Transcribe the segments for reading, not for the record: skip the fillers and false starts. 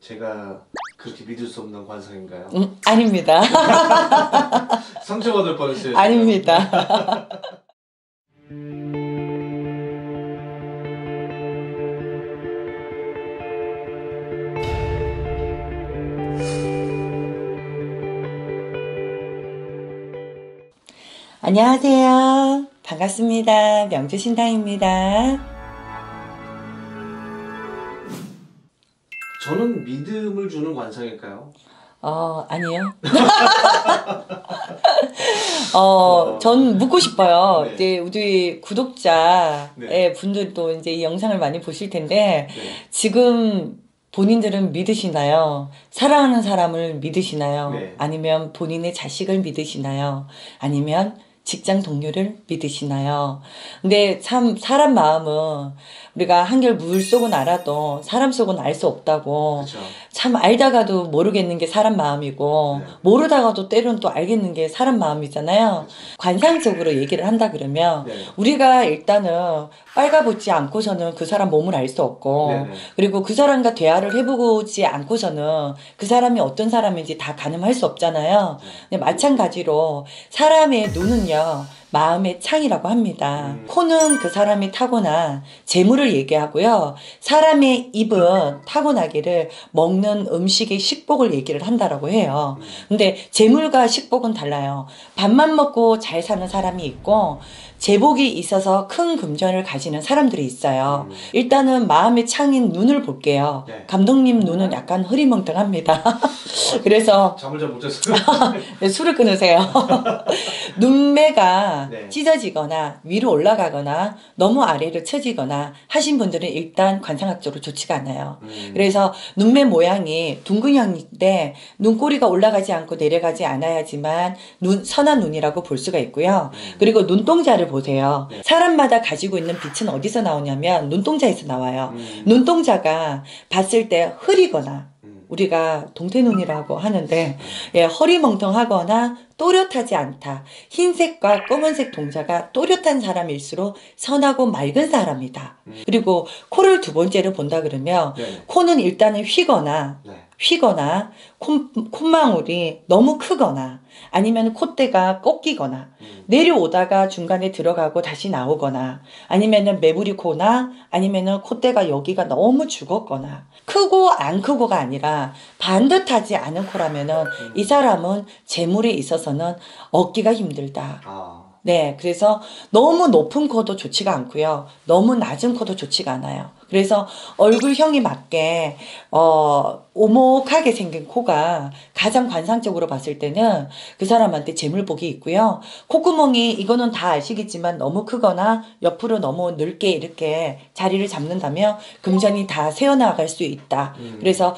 제가 그렇게 믿을 수 없는 관상인가요? 아닙니다. 상처받을 뻔했어요. 아닙니다. 안녕하세요. 반갑습니다. 명주신당입니다. 저는 믿음을 주는 관상일까요? 아니요. 전 묻고 싶어요. 네. 이제 우리 구독자의 네. 분들도 이제 이 영상을 많이 보실 텐데, 네. 지금 본인들은 믿으시나요? 사랑하는 사람을 믿으시나요? 네. 아니면 본인의 자식을 믿으시나요? 아니면 직장 동료를 믿으시나요? 근데 참 사람 마음은 우리가 한결 물 속은 알아도 사람 속은 알 수 없다고. 그렇죠. 참 알다가도 모르겠는 게 사람 마음이고 네. 모르다가도 때론 또 알겠는 게 사람 마음이잖아요. 그렇죠. 관상적으로 얘기를 한다 그러면 네. 우리가 일단은 빨가붙지 않고서는 그 사람 몸을 알 수 없고, 네네. 그리고 그 사람과 대화를 해보지 않고서는 그 사람이 어떤 사람인지 다 가늠할 수 없잖아요. 근데 마찬가지로 사람의 눈은요, 마음의 창이라고 합니다. 코는 그 사람이 타고난 재물을 얘기하고요. 사람의 입은 타고나기를 먹는 음식의 식복을 얘기를 한다라고 해요. 근데 재물과 식복은 달라요. 밥만 먹고 잘 사는 사람이 있고 재복이 있어서 큰 금전을 가지는 사람들이 있어요. 일단은 마음의 창인 눈을 볼게요. 네. 감독님 눈은 약간 흐리멍텅합니다. 그래서 잠을 잘 못 잤어요. 네, 술을 끊으세요. 눈매가 네. 찢어지거나 위로 올라가거나 너무 아래로 처지거나 하신 분들은 일단 관상학적으로 좋지가 않아요. 그래서 눈매 모양이 둥근형인데 눈꼬리가 올라가지 않고 내려가지 않아야지만 선한 눈이라고 볼 수가 있고요. 그리고 눈동자를 보세요. 네. 사람마다 가지고 있는 빛은 어디서 나오냐면 눈동자에서 나와요. 눈동자가 봤을 때 흐리거나 우리가 동태눈이라고 하는데, 예, 허리멍텅하거나 또렷하지 않다. 흰색과 검은색 동자가 또렷한 사람일수록 선하고 맑은 사람이다. 그리고 코를 두 번째로 본다 그러면 네. 코는 일단은 휘거나 네. 콧망울이 너무 크거나 아니면 콧대가 꺾이거나 내려오다가 중간에 들어가고 다시 나오거나 아니면은 매부리 코나 아니면은 콧대가 여기가 너무 죽었거나 크고 안 크고가 아니라 반듯하지 않은 코라면은 이 사람은 재물에 있어서는 얻기가 힘들다. 아. 네, 그래서 너무 높은 코도 좋지가 않고요. 너무 낮은 코도 좋지가 않아요. 그래서 얼굴형이 맞게 오목하게 생긴 코가 가장 관상적으로 봤을 때는 그 사람한테 재물복이 있고요. 콧구멍이 이거는 다 아시겠지만 너무 크거나 옆으로 너무 넓게 이렇게 자리를 잡는다면 금전이 다 새어나갈 수 있다. 그래서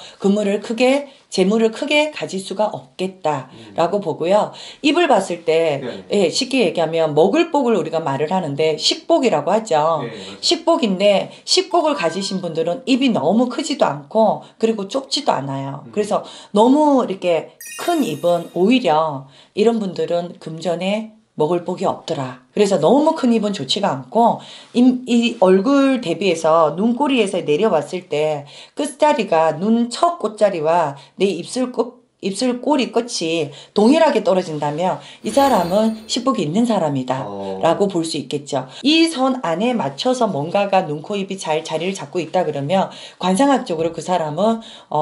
재물을 크게 가질 수가 없겠다라고 보고요. 입을 봤을 때 네. 예, 쉽게 얘기하면 먹을 복을 우리가 말을 하는데 식복이라고 하죠. 네, 맞아요. 식복인데 식복을 가지신 분들은 입이 너무 크지도 않고 그리고 좁지도 않아요. 그래서 너무 이렇게 큰 입은 오히려 이런 분들은 금전에 먹을 복이 없더라. 그래서 너무 큰 입은 좋지가 않고 이 얼굴 대비해서 눈꼬리에서 내려봤을 때 끝자리가 눈 첫 끝자리와 내 입술 꼬리 끝이 동일하게 떨어진다면 이 사람은 식복이 있는 사람이다 라고 볼 수 있겠죠. 이 선 안에 맞춰서 뭔가가 눈, 코, 입이 잘 자리를 잡고 있다 그러면 관상학적으로 그 사람은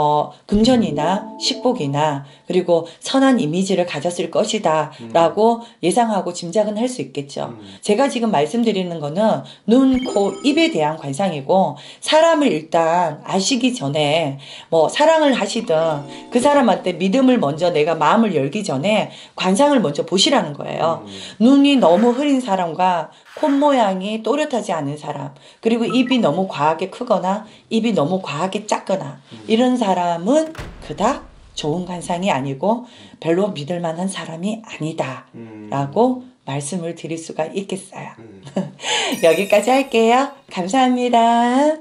금전이나 식복이나 그리고 선한 이미지를 가졌을 것이다 라고 예상하고 짐작은 할 수 있겠죠. 제가 지금 말씀드리는 거는 눈, 코, 입에 대한 관상이고 사람을 일단 아시기 전에 뭐 사랑을 하시든 그 사람한테 믿음을 먼저 내가 마음을 열기 전에 관상을 먼저 보시라는 거예요. 눈이 너무 흐린 사람과 콧 모양이 또렷하지 않은 사람, 그리고 입이 너무 과하게 크거나 입이 너무 과하게 작거나 이런 사람은 그닥 좋은 관상이 아니고 별로 믿을 만한 사람이 아니다 라고 말씀을 드릴 수가 있겠어요. 여기까지 할게요. 감사합니다.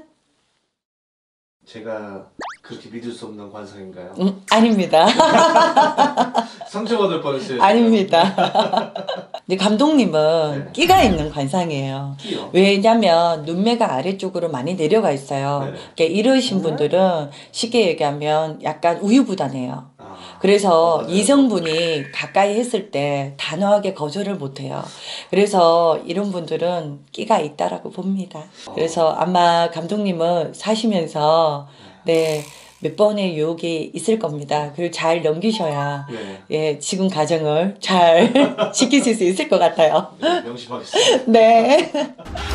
제가 그렇게 믿을 수 없는 관상인가요? 아닙니다. 상처받을 뻔했어요. 아닙니다. 근데 감독님은 네. 끼가 있는 관상이에요. 끼요. 왜냐면 눈매가 아래쪽으로 많이 내려가 있어요. 네. 그러니까 이러신 분들은 쉽게 얘기하면 약간 우유부단해요. 아, 그래서 맞아요. 이성분이 가까이 했을 때 단호하게 거절을 못해요. 그래서 이런 분들은 끼가 있다라고 봅니다. 그래서 아마 감독님은 사시면서 네, 몇 번의 유혹이 있을 겁니다. 그걸 잘 넘기셔야 네. 예, 지금 가정을 잘 지키실 수 있을 것 같아요. 네, 명심하겠습니다. 네.